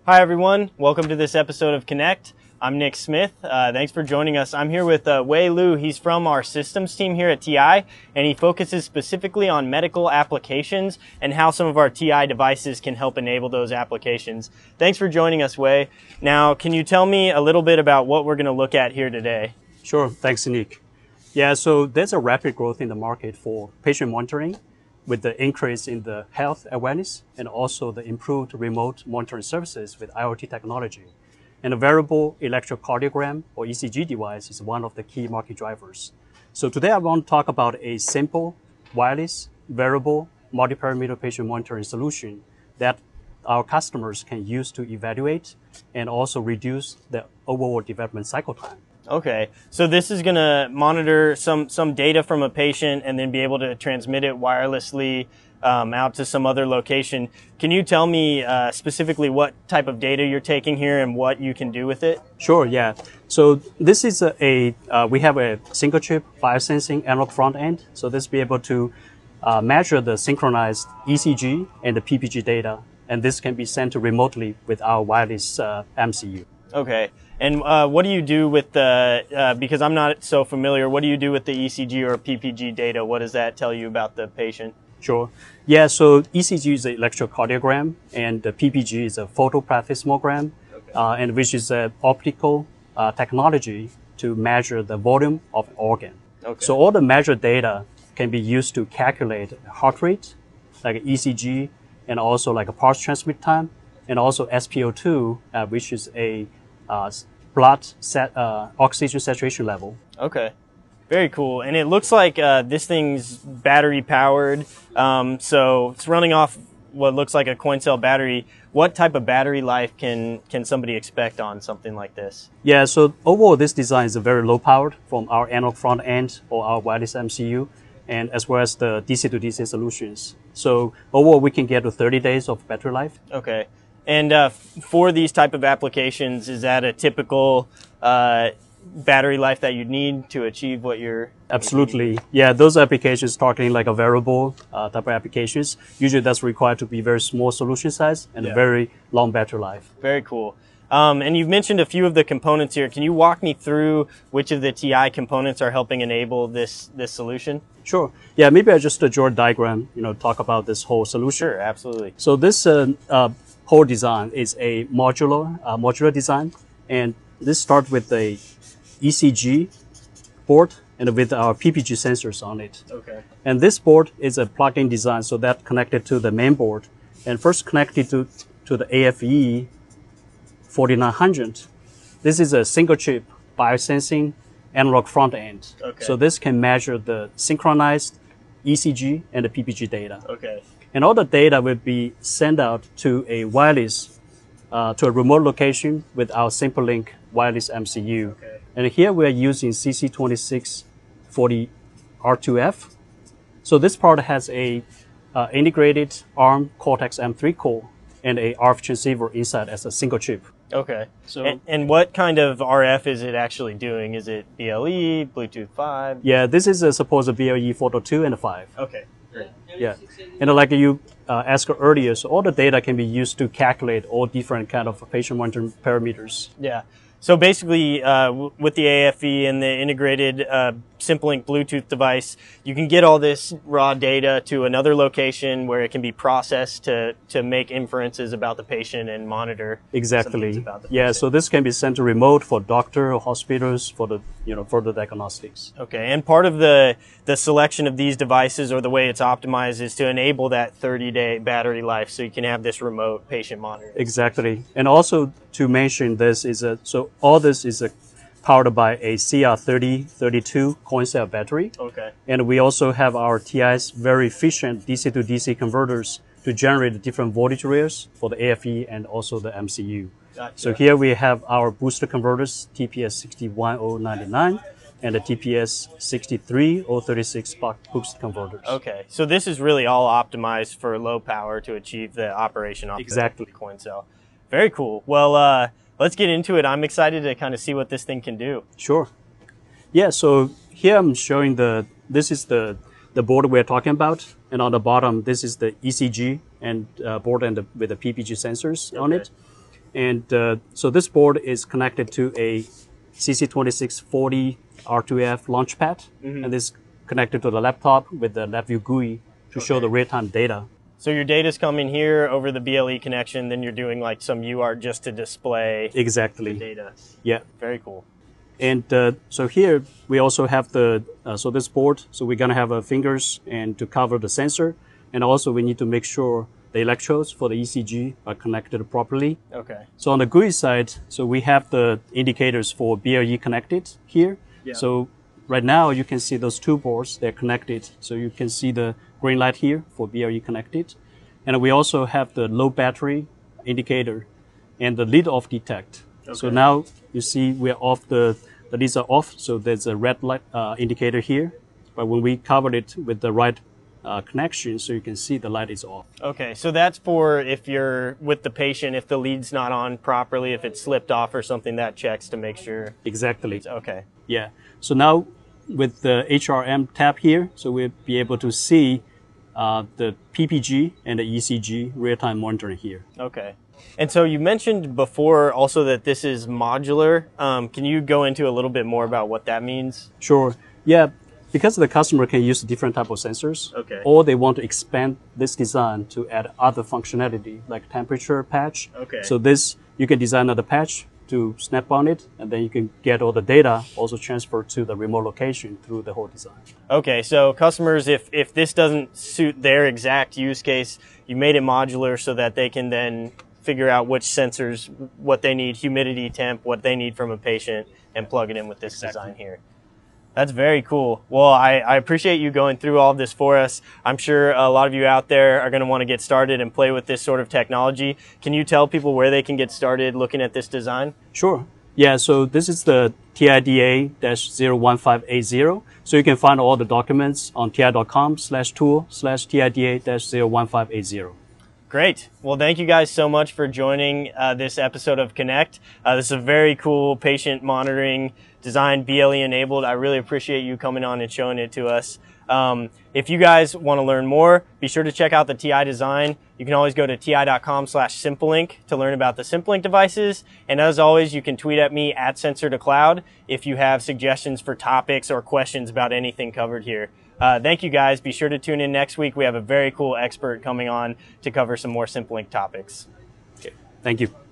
Hi everyone, welcome to this episode of Connect. I'm Nick Smith. Thanks for joining us. I'm here with Wei Liu. He's from our systems team here at TI, and he focuses specifically on medical applications and how some of our TI devices can help enable those applications. Thanks for joining us, Wei. Now, can you tell me a little bit about what we're going to look at here today? Sure, thanks, Nick. Yeah, so there's a rapid growth in the market for patient monitoring, with the increase in the health awareness and also the improved remote monitoring services with IoT technology. And a wearable electrocardiogram or ECG device is one of the key market drivers. So today I want to talk about a simple, wireless, wearable, multi-parameter patient monitoring solution that our customers can use to evaluate and also reduce the overall development cycle time. Okay, so this is going to monitor some data from a patient and then be able to transmit it wirelessly out to some other location. Can you tell me specifically what type of data you're taking here and what you can do with it? Sure, yeah. So this is we have a single chip biosensing analog front end. So this be able to measure the synchronized ECG and the PPG data, and this can be sent remotely with our wireless MCU. Okay. And what do you do with the, because I'm not so familiar, what do you do with the ECG or PPG data? What does that tell you about the patient? Sure. Yeah, so ECG is an electrocardiogram, and the PPG is a photoplethysmography, okay. And which is an optical technology to measure the volume of an organ. Okay. So all the measured data can be used to calculate heart rate, like ECG, and also like a pulse transmit time, and also SpO2, which is a blood oxygen saturation level. Okay, very cool. And it looks like this thing's battery powered, so it's running off what looks like a coin cell battery. What type of battery life can somebody expect on something like this? Yeah, so overall this design is very low powered from our analog front end or our wireless MCU, and as well as the DC to DC solutions. So overall we can get to 30 days of battery life. Okay. And for these type of applications, is that a typical battery life that you need to achieve what you're... Absolutely. Yeah, those applications targeting like a wearable type of applications, usually that's required to be very small solution size and a very long battery life. Very cool. And you've mentioned a few of the components here. Can you walk me through which of the TI components are helping enable this solution? Sure. Yeah, maybe I just draw a diagram, talk about this whole solution. Sure, absolutely. So this whole design is a modular design, and this starts with the ECG board and with our PPG sensors on it. Okay. And this board is a plug-in design, so that connected to the main board, and first connected to the AFE 4900. This is a single chip biosensing analog front end. Okay. So this can measure the synchronized ECG and the PPG data. Okay. And all the data will be sent out to a wireless, to a remote location with our SimpleLink wireless MCU. Okay. And here we are using CC2640 R2F. So this part has a integrated ARM Cortex-M3 core and a RF transceiver inside as a single chip. Okay. So and what kind of RF is it actually doing? Is it BLE, Bluetooth 5? Yeah, this is supposed to be BLE 4.2 and 5. Okay. Great. Yeah, and like you asked earlier, so all the data can be used to calculate all different kind of patient monitoring parameters. Yeah. So basically, with the AFE and the integrated SimpleLink Bluetooth device, you can get all this raw data to another location where it can be processed to make inferences about the patient and monitor. Exactly. Yeah. So this can be sent to remote for doctor or hospitals for the further diagnostics. Okay. And part of the selection of these devices or the way it's optimized is to enable that 30-day battery life, so you can have this remote patient monitoring. Exactly. And also to mention this is so all this is powered by a CR3032 coin cell battery. Okay. And we also have our TI's very efficient DC to DC converters to generate different voltage rails for the AFE and also the MCU. Gotcha. So here we have our booster converters, TPS61099 and the TPS63036 buck boost converters. Okay. So this is really all optimized for low power to achieve the operation off the coin cell. Very cool. Well, let's get into it. I'm excited to kind of see what this thing can do. Sure. Yeah, so here I'm showing this is the board we're talking about. And on the bottom, this is the ECG and board with the PPG sensors on it. And so this board is connected to a CC2640 R2F LaunchPad, and this connected to the laptop with the LabVIEW GUI to show the real-time data. So your data's coming here over the BLE connection, then you're doing like some UART just to display exactly the data. Yeah. Very cool. And so here we also have the, so this board, so we're going to have fingers and to cover the sensor. And also we need to make sure the electrodes for the ECG are connected properly. Okay. So on the GUI side, so we have the indicators for BLE connected here. Yeah. So right now you can see those two boards, they're connected. So you can see the green light here for BLE connected. And we also have the low battery indicator and the lead off detect. Okay. So now you see we're off the leads are off. So there's a red light indicator here. But when we covered it with the right connection, so you can see the light is off. Okay, so that's for if you're with the patient, if the lead's not on properly, if it slipped off or something, that checks to make sure. Exactly. Okay. Yeah. So now with the HRM tab here, so we'll be able to see the PPG and the ECG real-time monitoring here. Okay. And so you mentioned before also that this is modular. Can you go into a little bit more about what that means? Sure. Yeah. Because the customer can use different type of sensors, okay, or they want to expand this design to add other functionality like temperature patch. Okay. So this, you can design another patch to snap on it, and then you can get all the data also transferred to the remote location through the whole design. Okay, so customers, if this doesn't suit their exact use case, you made it modular so that they can then figure out which sensors, what they need, humidity, temp, what they need from a patient, and plug it in with this design here. That's very cool. Well, I appreciate you going through all of this for us. I'm sure a lot of you out there are going to want to get started and play with this sort of technology. Can you tell people where they can get started looking at this design? Sure. Yeah, so this is the TIDA-01580. So you can find all the documents on ti.com/tool/TIDA-01580. Great. Well, thank you guys so much for joining this episode of Connect. This is a very cool patient monitoring design, BLE enabled. I really appreciate you coming on and showing it to us. If you guys want to learn more, be sure to check out the TI design. You can always go to ti.com/SimpleLink to learn about the SimpleLink devices. And as always, you can tweet at me at Sensor2Cloud if you have suggestions for topics or questions about anything covered here. Thank you guys. Be sure to tune in next week. We have a very cool expert coming on to cover some more SimpleLink topics. Okay. Thank you.